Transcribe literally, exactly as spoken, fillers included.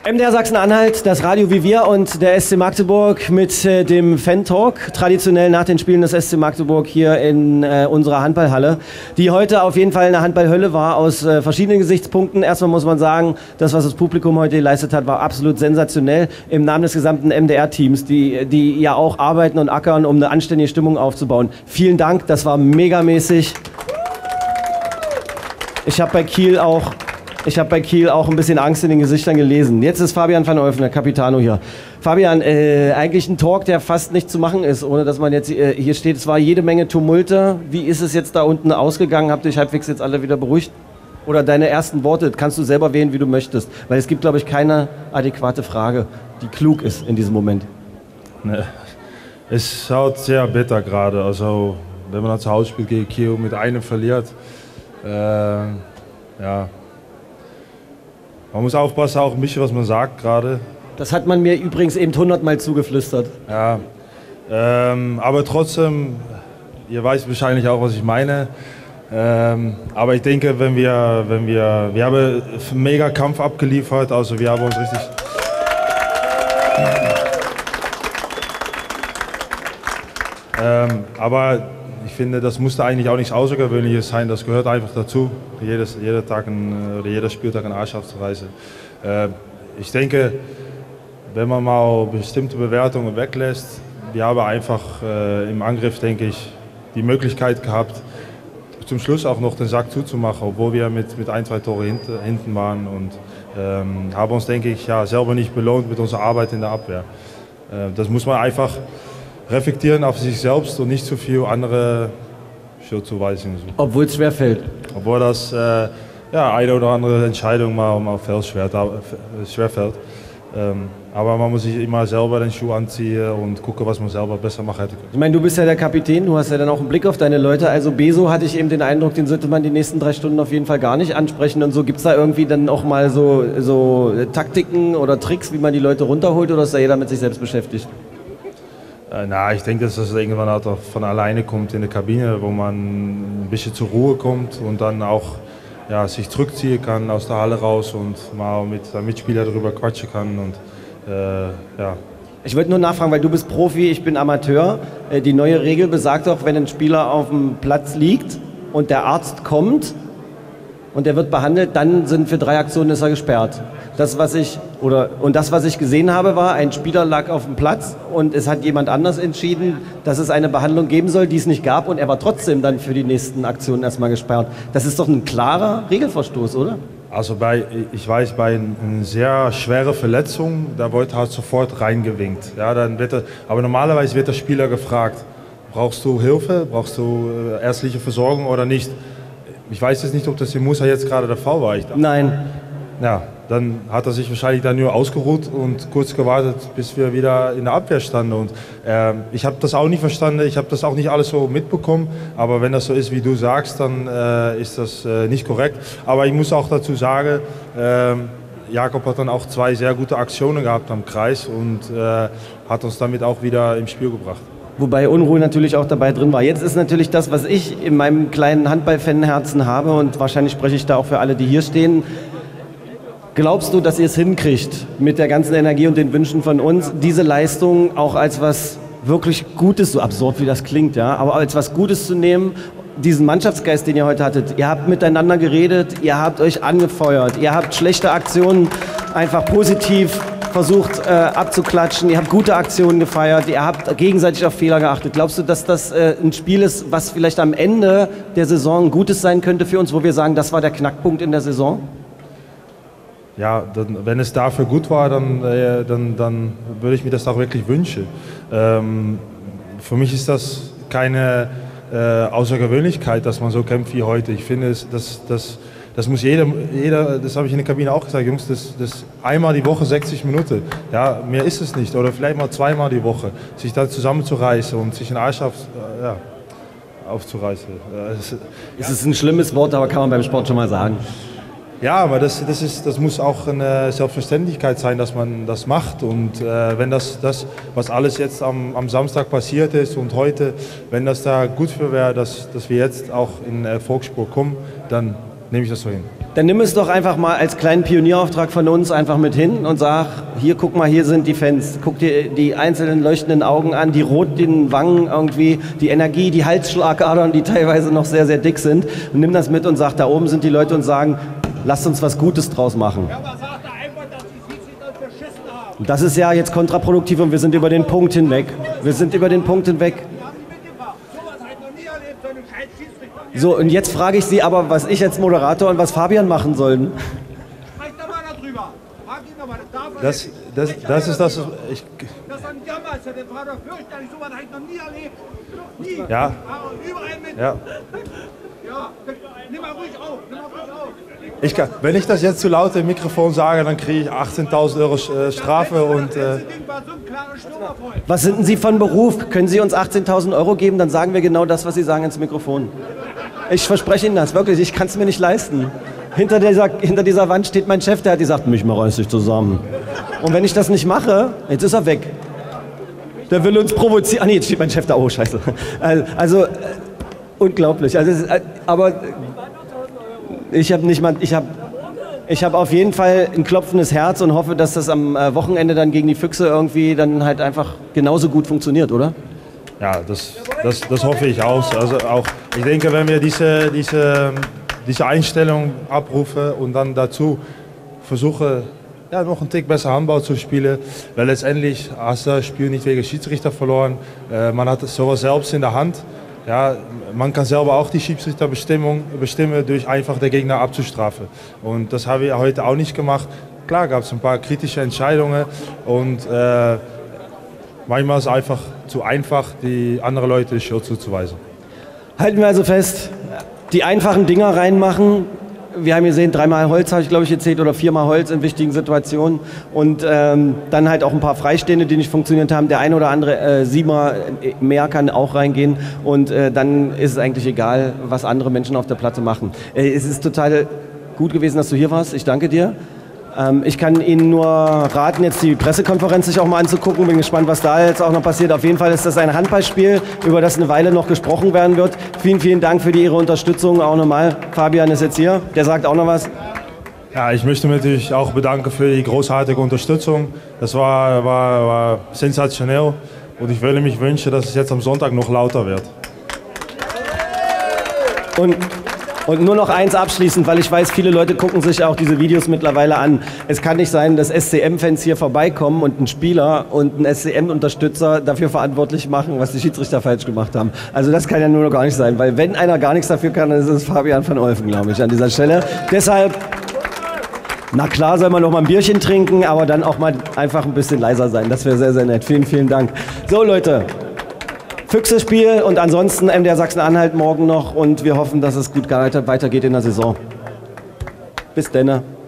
M D R Sachsen-Anhalt, das Radio wie wir und der S C Magdeburg mit äh, dem Fan-Talk, traditionell nach den Spielen des S C Magdeburg hier in äh, unserer Handballhalle, die heute auf jeden Fall eine Handballhölle war, aus äh, verschiedenen Gesichtspunkten. Erstmal muss man sagen, das, was das Publikum heute geleistet hat, war absolut sensationell im Namen des gesamten M D R-Teams, die, die ja auch arbeiten und ackern, um eine anständige Stimmung aufzubauen. Vielen Dank, das war megamäßig. Ich habe bei Kiel auch... Ich habe bei Kiel auch ein bisschen Angst in den Gesichtern gelesen. Jetzt ist Fabian van Olfen, der Capitano hier. Fabian, äh, eigentlich ein Talk, der fast nicht zu machen ist, ohne dass man jetzt äh, hier steht. Es war jede Menge Tumulte. Wie ist es jetzt da unten ausgegangen? Habt ihr euch halbwegs jetzt alle wieder beruhigt? Oder deine ersten Worte kannst du selber wählen, wie du möchtest. Weil es gibt, glaube ich, keine adäquate Frage, die klug ist in diesem Moment. Nee. Es ist halt sehr bitter gerade. Also, wenn man zu Hause spielt gegen Kiel mit einem verliert, äh, ja... Man muss aufpassen, auch ein bisschen, was man sagt gerade. Das hat man mir übrigens eben hundertmal zugeflüstert. Ja, ähm, aber trotzdem, ihr weißt wahrscheinlich auch, was ich meine. Ähm, aber ich denke, wenn wir, wenn wir, wir haben einen mega Kampf abgeliefert, also wir haben uns richtig... Ähm, aber ich finde, das musste eigentlich auch nichts Außergewöhnliches sein, das gehört einfach dazu. Jedes, jeder Tag ein, oder jeder Spieltag eine Mannschaftsreise. Äh, ich denke, wenn man mal bestimmte Bewertungen weglässt, wir haben einfach äh, im Angriff, denke ich, die Möglichkeit gehabt, zum Schluss auch noch den Sack zuzumachen, obwohl wir mit, mit ein, zwei Tore hint, hinten waren und ähm, haben uns, denke ich, ja, selber nicht belohnt mit unserer Arbeit in der Abwehr. Äh, das muss man einfach reflektieren auf sich selbst und nicht zu viel andere Schuldzuweisungen suchen. Obwohl es schwerfällt. Obwohl das äh, ja, eine oder andere Entscheidung mal mal schwerfällt. Ähm, aber man muss sich immer selber den Schuh anziehen und gucken, was man selber besser machen hätte. Ich meine, du bist ja der Kapitän, du hast ja dann auch einen Blick auf deine Leute. Also Beso hatte ich eben den Eindruck, den sollte man die nächsten drei Stunden auf jeden Fall gar nicht ansprechen. Und so gibt es da irgendwie dann auch mal so, so Taktiken oder Tricks, wie man die Leute runterholt, oder ist da jeder mit sich selbst beschäftigt? Na, ich denke, dass das irgendwann auch von alleine kommt in der Kabine, wo man ein bisschen zur Ruhe kommt und dann auch ja, sich zurückziehen kann aus der Halle raus und mal mit der Mitspieler darüber quatschen kann. Und, äh, ja. Ich wollte nur nachfragen, weil du bist Profi, ich bin Amateur. Die neue Regel besagt auch, wenn ein Spieler auf dem Platz liegt und der Arzt kommt und er wird behandelt, dann sind für drei Aktionen ist er gesperrt. Das, was ich, oder, und das, was ich gesehen habe, war, ein Spieler lag auf dem Platz und es hat jemand anders entschieden, dass es eine Behandlung geben soll, die es nicht gab, und er war trotzdem dann für die nächsten Aktionen erstmal gesperrt. Das ist doch ein klarer Regelverstoß, oder? Also bei, ich weiß, bei einer sehr schweren Verletzung, da wird halt sofort reingewinkt. Ja, dann wird er, aber normalerweise wird der Spieler gefragt, brauchst du Hilfe, brauchst du ärztliche Versorgung oder nicht? Ich weiß jetzt nicht, ob das in Musa jetzt gerade der Fall war. Ich dachte, Nein. Ja, dann hat er sich wahrscheinlich dann nur ausgeruht und kurz gewartet, bis wir wieder in der Abwehr standen. Und äh, ich habe das auch nicht verstanden, ich habe das auch nicht alles so mitbekommen. Aber wenn das so ist, wie du sagst, dann äh, ist das äh, nicht korrekt. Aber ich muss auch dazu sagen, äh, Jakob hat dann auch zwei sehr gute Aktionen gehabt am Kreis und äh, hat uns damit auch wieder im Spiel gebracht. Wobei Unruhe natürlich auch dabei drin war. Jetzt ist natürlich das, was ich in meinem kleinen Handball-Fan-Herzen habe, und wahrscheinlich spreche ich da auch für alle, die hier stehen. Glaubst du, dass ihr es hinkriegt, mit der ganzen Energie und den Wünschen von uns, diese Leistung auch als was wirklich Gutes, so absurd wie das klingt, ja, aber als was Gutes zu nehmen, diesen Mannschaftsgeist, den ihr heute hattet? Ihr habt miteinander geredet, ihr habt euch angefeuert, ihr habt schlechte Aktionen einfach positiv versucht äh, abzuklatschen, ihr habt gute Aktionen gefeiert, ihr habt gegenseitig auf Fehler geachtet. Glaubst du, dass das äh, ein Spiel ist, was vielleicht am Ende der Saison ein gutes sein könnte für uns, wo wir sagen, das war der Knackpunkt in der Saison? Ja, dann, wenn es dafür gut war, dann, äh, dann, dann würde ich mir das auch wirklich wünschen. Ähm, für mich ist das keine äh, Außergewöhnlichkeit, dass man so kämpft wie heute. Ich finde, es, das, das, das muss jeder, jeder, das habe ich in der Kabine auch gesagt, Jungs, das, das einmal die Woche sechzig Minuten. Ja, mehr ist es nicht. Oder vielleicht mal zweimal die Woche. Sich da zusammenzureißen und sich einen Arsch auf, äh, ja, aufzureißen. Es ja. ist ein schlimmes Wort, aber kann man beim Sport schon mal sagen. Ja, aber das, das, ist, das muss auch eine Selbstverständlichkeit sein, dass man das macht. Und äh, wenn das, das, was alles jetzt am, am Samstag passiert ist und heute, wenn das da gut für wäre, dass, dass wir jetzt auch in Erfolgsspur kommen, dann nehme ich das so hin. Dann nimm es doch einfach mal als kleinen Pionierauftrag von uns einfach mit hin und sag, hier, guck mal, hier sind die Fans. Guck dir die einzelnen leuchtenden Augen an, die roten Wangen irgendwie, die Energie, die Halsschlagadern, die teilweise noch sehr, sehr dick sind. Und nimm das mit und sag, da oben sind die Leute und sagen, lasst uns was Gutes draus machen. Ja, aber sagt er einfach, dass die Schiedsrichter verschissen haben. Das ist ja jetzt kontraproduktiv und wir sind über den Punkt hinweg. Wir sind über den Punkt hinweg. So, und jetzt frage ich Sie aber, was ich als Moderator und was Fabian machen sollen. Sprech da mal darüber. Frag ihn nochmal, das darf er Das, nicht. das, das ist das. Ich, Das ist ein Jammer, das war doch fürchterlich, sowas habe ich noch nie erlebt. Nie. Ja. Aber überall mit. ja. Ja, nimm mal ruhig auf, nimm mal ruhig auf. Ich kann, wenn ich das jetzt zu laut im Mikrofon sage, dann kriege ich achtzehntausend Euro äh, Strafe und. Äh, Was sind denn Sie von Beruf? Können Sie uns achtzehntausend Euro geben? Dann sagen wir genau das, was Sie sagen ins Mikrofon. Ich verspreche Ihnen das, wirklich. Ich kann es mir nicht leisten. Hinter dieser, hinter dieser Wand steht mein Chef, der hat gesagt, mich mal reiß dich zusammen. Und wenn ich das nicht mache, jetzt ist er weg. Der will uns provozieren. Ah nee, jetzt steht mein Chef da. Oh, scheiße. Also, äh, unglaublich. Also, es ist, äh, aber ich habe nicht mal, ich habe ich habe auf jeden Fall ein klopfendes Herz und hoffe, dass das am äh, Wochenende dann gegen die Füchse irgendwie dann halt einfach genauso gut funktioniert, oder? ja, das, das, das hoffe ich auch. Also auch. Ich denke, wenn wir diese, diese, diese Einstellung abrufen und dann dazu versuchen, ja, noch einen Tick besser Handball zu spielen, weil letztendlich hast du das Spiel nicht wegen Schiedsrichter verloren. Äh, man hat sowas selbst in der Hand. Ja, man kann selber auch die Schiedsrichterbestimmung bestimmen, durch einfach den Gegner abzustrafen. Und das haben wir heute auch nicht gemacht. Klar gab es ein paar kritische Entscheidungen und äh, manchmal ist es einfach zu einfach, die anderen Leute die Schuld zuzuweisen. Halten wir also fest, die einfachen Dinger reinmachen. Wir haben gesehen, dreimal Holz habe ich glaube ich gezählt oder viermal Holz in wichtigen Situationen und ähm, dann halt auch ein paar Freistehende, die nicht funktioniert haben. Der eine oder andere äh, Siemer mehr kann auch reingehen und äh, dann ist es eigentlich egal, was andere Menschen auf der Platte machen. Äh, es ist total gut gewesen, dass du hier warst. Ich danke dir. Ähm, ich kann Ihnen nur raten, jetzt die Pressekonferenz sich auch mal anzugucken. Bin gespannt, was da jetzt auch noch passiert. Auf jeden Fall ist das ein Handballspiel, über das eine Weile noch gesprochen werden wird. Vielen, vielen Dank für die, Ihre Unterstützung. Auch nochmal. Fabian ist jetzt hier. Der sagt auch noch was. Ja, ich möchte mich natürlich auch bedanken für die großartige Unterstützung. Das war, war, war sensationell und ich würde mich wünschen, dass es jetzt am Sonntag noch lauter wird. Und Und nur noch eins abschließend, weil ich weiß, viele Leute gucken sich auch diese Videos mittlerweile an. Es kann nicht sein, dass S C M-Fans hier vorbeikommen und ein Spieler und ein S C M-Unterstützer dafür verantwortlich machen, was die Schiedsrichter falsch gemacht haben. Also das kann ja nur noch gar nicht sein, weil wenn einer gar nichts dafür kann, dann ist es Fabian van Olfen, glaube ich, an dieser Stelle. Deshalb, na klar soll man noch mal ein Bierchen trinken, aber dann auch mal einfach ein bisschen leiser sein. Das wäre sehr, sehr nett. Vielen, vielen Dank. So Leute. Füchse-Spiel und ansonsten M D R Sachsen-Anhalt morgen noch und wir hoffen, dass es gut weitergeht in der Saison. Bis dann.